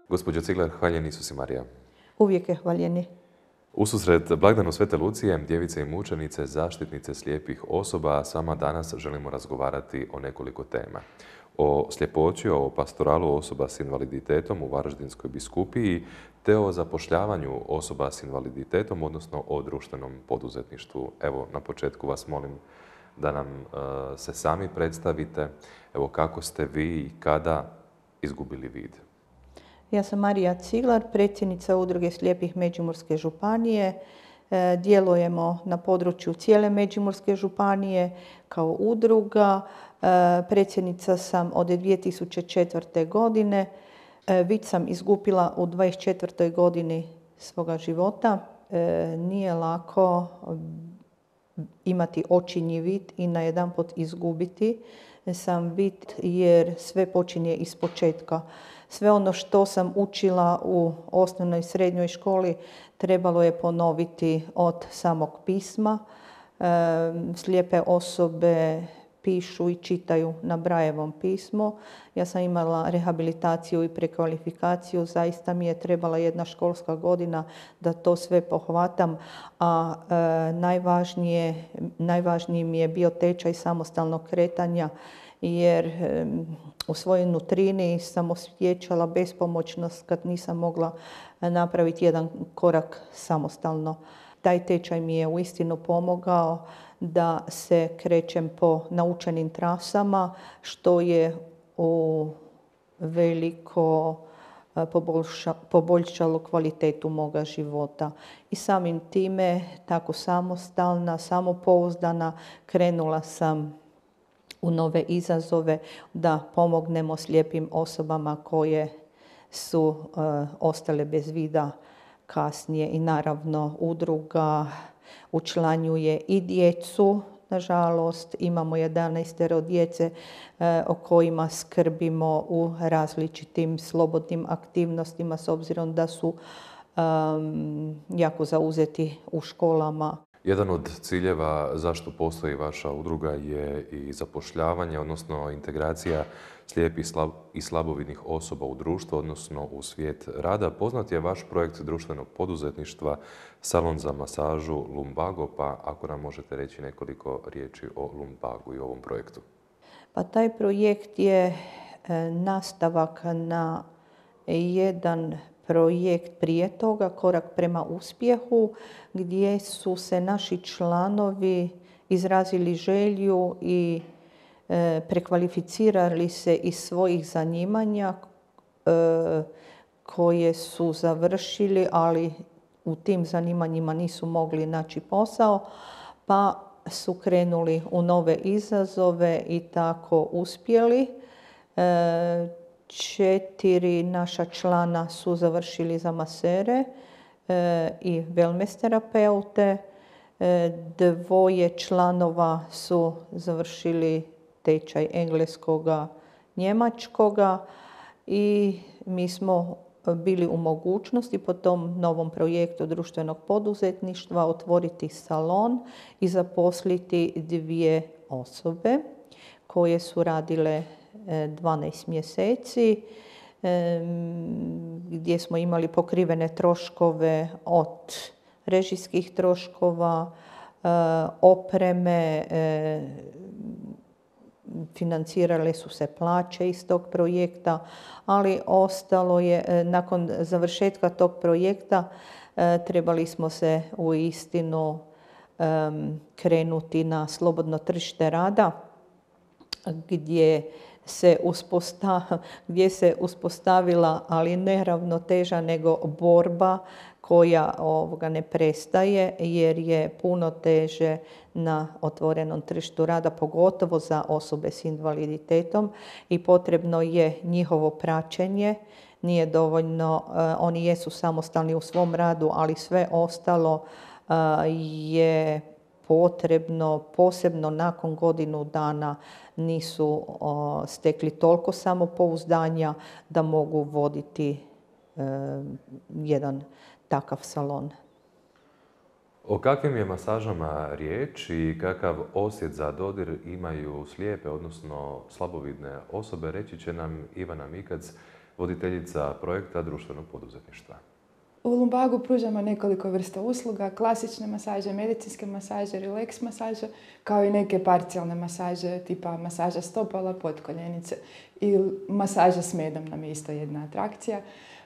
Gospođo Ciglar, hvaljen Isus i Marija. Uvijek je hvaljeni. Ususret blagdanu Svete Lucije, djevice i mučenice, zaštitnice slijepih osoba, s vama danas želimo razgovarati o nekoliko tema. O sljepoći, o pastoralu osoba s invaliditetom u Varaždinskoj biskupiji, te o zapošljavanju osoba s invaliditetom, odnosno o društvenom poduzetništvu. Evo, na početku vas molim da nam se sami predstavite. Evo, kako ste vi i kada izgubili vid? Ja sam Marija Ciglar, predsjednica Udruge slijepih Međimurske županije. Djelujemo na području cijele Međimurske županije kao udruga. Predsjednica sam od 2004. godine. Vid sam izgubila u 24. godini svoga života. Nije lako imati očinji vid i najedanput izgubiti sam vid, jer sve počinje ispočetka. Sve ono što sam učila u osnovnoj i srednjoj školi trebalo je ponoviti od samog pisma. Slijepe osobe pišu i čitaju na Brailleovom pismu. Ja sam imala rehabilitaciju i prekvalifikaciju. Zaista mi je trebala jedna školska godina da to sve pohvatam, a najvažniji mi je bio tečaj samostalnog kretanja, jer u svojoj nutrini sam osjećala bespomoćnost kad nisam mogla napraviti jedan korak samostalno. Taj tečaj mi je uistinu pomogao da se krećem po naučenim trasama, što je veliko poboljšalo kvalitetu moga života. I samim time, tako samostalna, samopouzdana, krenula sam u nove izazove da pomognemo slijepim osobama koje su ostale bez vida kasnije. I naravno udruga učlanjuje i djecu. Nažalost, imamo 11 djece o kojima skrbimo u različitim slobodnim aktivnostima, s obzirom da su jako zauzeti u školama. Jedan od ciljeva zašto postoji vaša udruga je i zapošljavanje, odnosno integracija slijepih i slabovidnih osoba u društvo, odnosno u svijet rada. Poznat je vaš projekt društvenog poduzetništva Salon za masažu Lumbago, pa ako nam možete reći nekoliko riječi o Lumbagu i ovom projektu. Pa taj projekt je nastavak na jedan projekt prije toga, Korak prema uspjehu, gdje su se naši članovi izrazili želju i prekvalificirali se iz svojih zanimanja koje su završili, ali u tim zanimanjima nisu mogli naći posao, pa su krenuli u nove izazove i tako uspjeli. 4 naša člana su završili za masere i wellness terapeute. 2 članova su završili tečaj engleskoga, njemačkoga i mi smo bili u mogućnosti po tom novom projektu društvenog poduzetništva otvoriti salon i zaposliti 2 osobe koje su radile 12 mjeseci, gdje smo imali pokrivene troškove od režijskih troškova, opreme, financirale su se plaće iz tog projekta, ali ostalo je, nakon završetka tog projekta, trebali smo se uistinu krenuti na slobodno tržište rada, gdje se uspostavila, ali ne ravnoteža, nego borba koja ne prestaje, jer je puno teže na otvorenom tržištu rada, pogotovo za osobe s invaliditetom, i potrebno je njihovo praćenje. Nije dovoljno, oni jesu samostalni u svom radu, ali sve ostalo je potrebno, posebno nakon godinu dana nisu stekli toliko samopouzdanja da mogu voditi jedan takav salon. O kakvim je masažama riječ i kakav osjet za dodir imaju slijepe, odnosno slabovidne osobe, reći će nam Ivana Mikac, voditeljica projekta društvenog poduzetništva. U Lumbagu pružamo nekoliko vrsta usluga, klasične masaže, medicinske masaže, relax masaže, kao i neke parcijalne masaže, tipa masaža stopala, potkoljenice i masaža s medom nam je isto jedna atrakcija.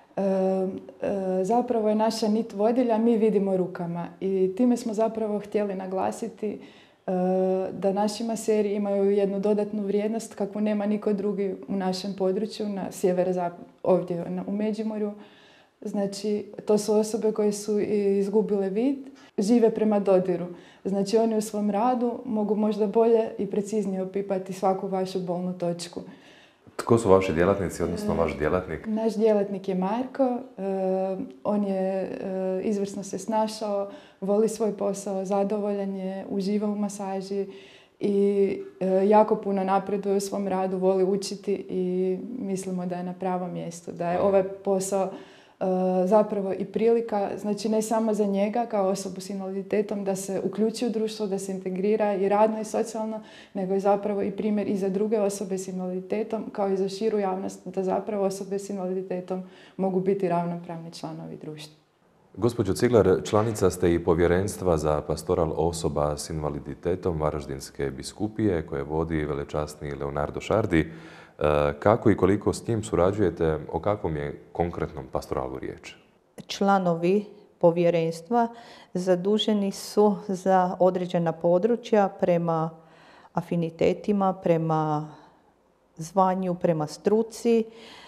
Zapravo je naša nit vodilja, mi vidimo rukama i time smo zapravo htjeli naglasiti da naši maseri imaju jednu dodatnu vrijednost kakvu nema niko drugi u našem području, na ovdje u Međimurju. Znači, to su osobe koje su izgubile vid, žive prema dodiru. Znači, oni u svom radu mogu možda bolje i preciznije opipati svaku vašu bolnu točku. Tko su vaši djelatnici, odnosno vaš djelatnik? Naš djelatnik je Marko. On je izvrsno se snašao, voli svoj posao, zadovoljan je, uživa u masaži i jako puno napreduje u svom radu, voli učiti i mislimo da je na pravom mjestu, da je ovaj posao zapravo i prilika, znači ne samo za njega kao osobu s invaliditetom da se uključi u društvo, da se integrira i radno i socijalno, nego je zapravo i primjer i za druge osobe s invaliditetom, kao i za širu javnost, da zapravo osobe s invaliditetom mogu biti ravnopravni članovi društva. Gospođo Ciglar, članica ste i povjerenstva za pastoral osoba s invaliditetom Varaždinske biskupije koje vodi velečasni Leonardo Šardi. Kako i koliko s njim surađujete, o kakvom je konkretnom pastoralu riječ? Članovi povjerenstva zaduženi su za određena područja prema afinitetima, prema zvanju, prema struci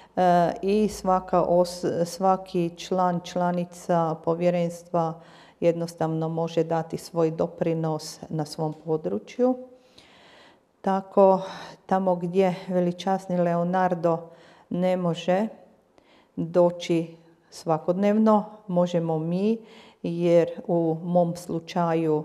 i svaki član, članica povjerenstva jednostavno može dati svoj doprinos na svom području. Tako, tamo gdje veličasni Leonardo ne može doći svakodnevno, možemo mi, jer u mom slučaju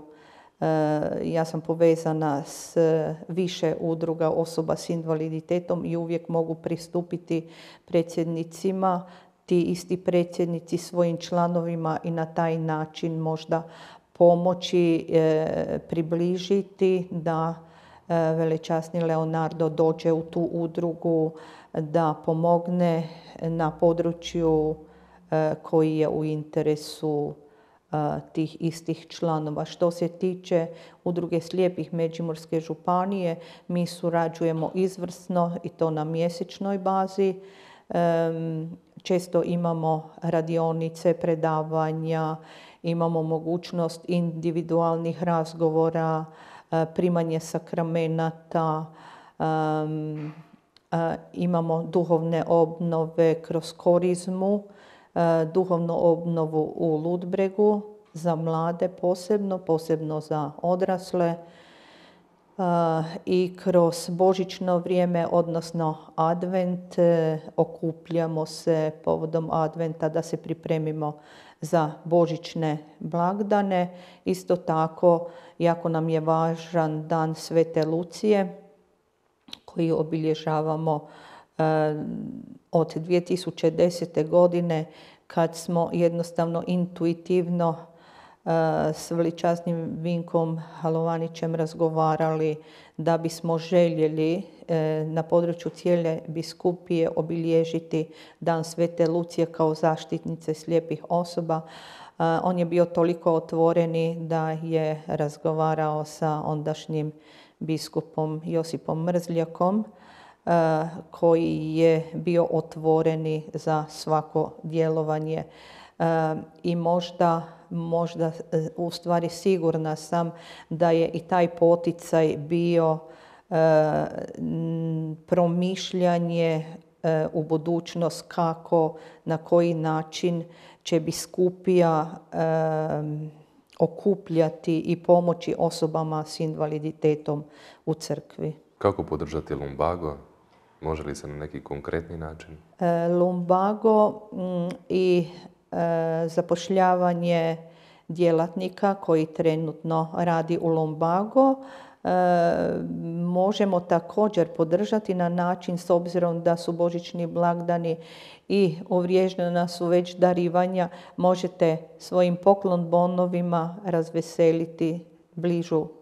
ja sam povezana s više udruga osoba s invaliditetom i uvijek mogu pristupiti predsjednicima, ti isti predsjednici svojim članovima i na taj način možda pomoći, približiti da velečasni Leonardo dođe u tu udrugu, da pomogne na području koji je u interesu tih istih članova. Što se tiče udruge slijepih Međimurske županije, mi surađujemo izvrsno i to na mjesečnoj bazi. Često imamo radionice, predavanja, imamo mogućnost individualnih razgovora, primanje sakramenata, imamo duhovne obnove kroz korizmu, duhovnu obnovu u Ludbregu za mlade posebno za odrasle i kroz božićno vrijeme, odnosno advent, okupljamo se povodom adventa da se pripremimo za božićne blagdane. Isto tako, jako nam je važan dan Svete Lucije koji obilježavamo od 2010. godine kad smo jednostavno intuitivno s veličasnim Vinkom Halovanićem razgovarali da bismo željeli na području cijele biskupije obilježiti dan Svete Lucije kao zaštitnice slijepih osoba. On je bio toliko otvoreni da je razgovarao sa ondašnjim biskupom Josipom Mrzljakom, koji je otvoreni otvoreni za svako djelovanje. I možda u stvari sigurna sam da je i taj poticaj bio promišljanje u budućnost kako, na koji način će biskupija okupljati i pomoći osobama s invaliditetom u crkvi. Kako podržati Lumbago? Može li se na neki konkretni način? Lumbago i zapošljavanje djelatnika koji trenutno radi u Lumbago možemo također podržati na način, s obzirom da su božićni blagdani i uvriježena su već darivanja, možete svojim poklon bonovima razveseliti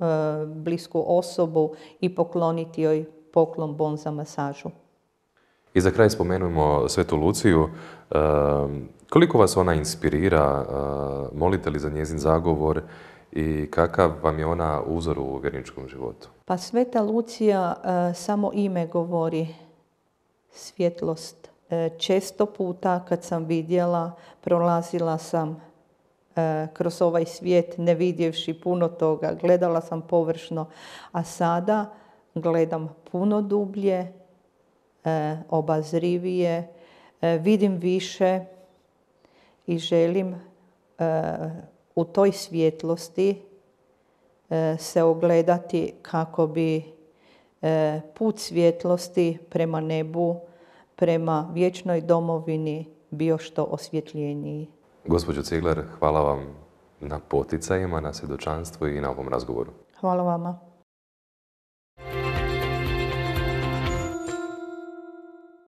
blisku osobu i pokloniti joj poklon bon za masažu. I za kraj spomenujemo Svetu Luciju. Koliko vas ona inspirira? Molite li za njezin zagovor i kakav vam je ona uzor u vjerničkom životu? Pa Sveta Lucija, samo ime govori svjetlost. Često puta kad sam vidjela, prolazila sam kroz ovaj svijet ne vidjevši puno toga. Gledala sam površno, a sada gledam puno dublje, obazrivije, vidim više i želim u toj svjetlosti se ogledati kako bi put svjetlosti prema nebu, prema vječnoj domovini bio što osvjetljeniji. Gospođo Ciglar, hvala vam na poticajima, na svjedočanstvu i na ovom razgovoru. Hvala vama.